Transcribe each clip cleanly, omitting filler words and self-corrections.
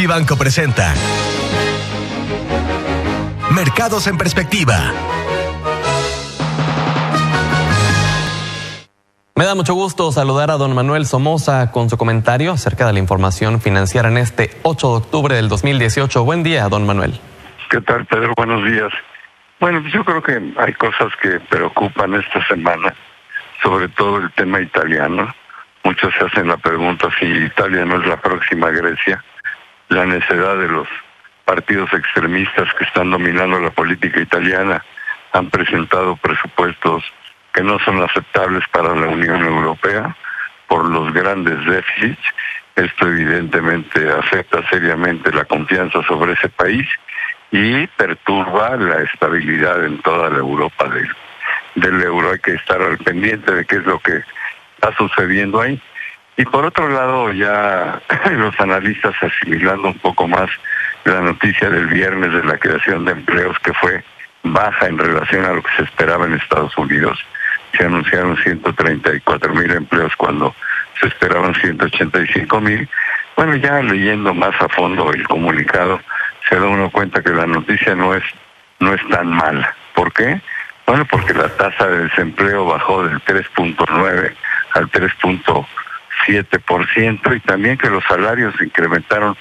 Vivanco presenta Mercados en Perspectiva. Me da mucho gusto saludar a don Manuel Somoza con su comentario acerca de la información financiera en este 8 de octubre del 2018. Buen día, don Manuel. ¿Qué tal, Pedro? Buenos días. Bueno, pues yo creo que hay cosas que preocupan esta semana, sobre todo el tema italiano. Muchos se hacen la pregunta si Italia no es la próxima Grecia. La necedad de los partidos extremistas que están dominando la política italiana han presentado presupuestos que no son aceptables para la Unión Europea por los grandes déficits. Esto evidentemente afecta seriamente la confianza sobre ese país y perturba la estabilidad en toda la Europa del euro. Hay que estar al pendiente de qué es lo que está sucediendo ahí. Y por otro lado, ya los analistas asimilando un poco más la noticia del viernes de la creación de empleos, que fue baja en relación a lo que se esperaba en Estados Unidos. Se anunciaron 134,000 empleos cuando se esperaban 185,000. Bueno, ya leyendo más a fondo el comunicado, se da uno cuenta que la noticia no es tan mala. ¿Por qué? Bueno, porque la tasa de desempleo bajó del 3.9 al 3.7% y también que los salarios se incrementaron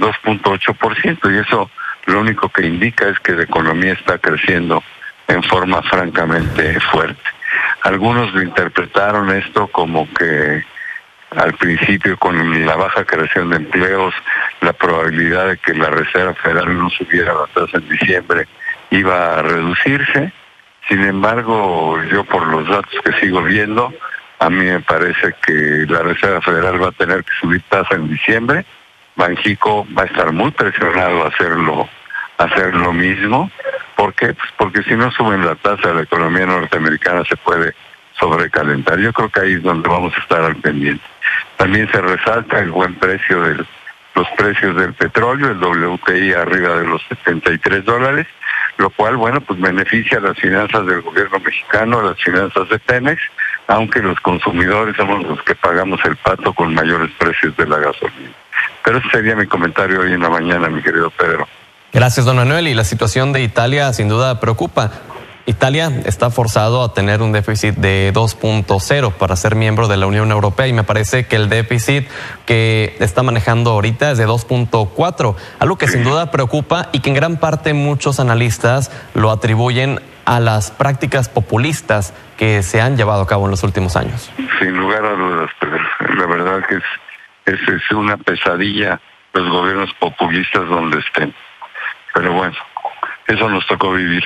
2.8%, y eso lo único que indica es que la economía está creciendo en forma francamente fuerte. Algunos lo interpretaron esto como que al principio, con la baja creación de empleos, la probabilidad de que la Reserva Federal no subiera la tasa en diciembre iba a reducirse. Sin embargo, yo por los datos que sigo viendo, a mí me parece que la Reserva Federal va a tener que subir tasa en diciembre. Banxico va a estar muy presionado a hacer lo mismo. ¿Por qué? Pues porque si no suben la tasa, la economía norteamericana se puede sobrecalentar. Yo creo que ahí es donde vamos a estar al pendiente. También se resalta el buen precio de los precios del petróleo, el WTI arriba de los $73, lo cual, bueno, pues beneficia a las finanzas del gobierno mexicano, a las finanzas de Pemex, aunque los consumidores somos los que pagamos el pato con mayores precios de la gasolina. Pero ese sería mi comentario hoy en la mañana, mi querido Pedro. Gracias, don Manuel. Y la situación de Italia sin duda preocupa. Italia está forzado a tener un déficit de 2.0 para ser miembro de la Unión Europea, y me parece que el déficit que está manejando ahorita es de 2.4, algo que sin duda preocupa y que en gran parte muchos analistas lo atribuyen a las prácticas populistas que se han llevado a cabo en los últimos años. Sin lugar a dudas, pero la verdad que es una pesadilla los gobiernos populistas donde estén. Pero bueno, eso nos tocó vivir.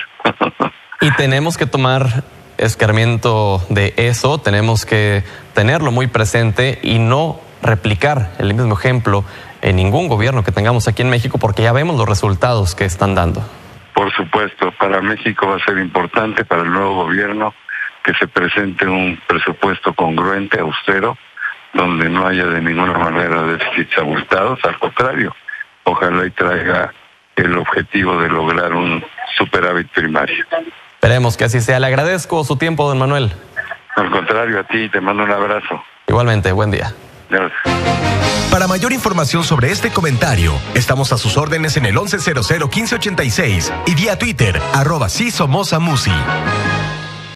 Y tenemos que tomar escarmiento de eso, tenemos que tenerlo muy presente y no replicar el mismo ejemplo en ningún gobierno que tengamos aquí en México, porque ya vemos los resultados que están dando. Por supuesto, para México va a ser importante, para el nuevo gobierno, que se presente un presupuesto congruente, austero, donde no haya de ninguna manera déficits abultados. Al contrario, ojalá y traiga el objetivo de lograr un superávit primario. Esperemos que así sea. Le agradezco su tiempo, don Manuel. Al contrario, a ti, te mando un abrazo. Igualmente, buen día. Gracias. Para mayor información sobre este comentario, estamos a sus órdenes en el 1100-1586 y vía Twitter, @SiSomosAmusi.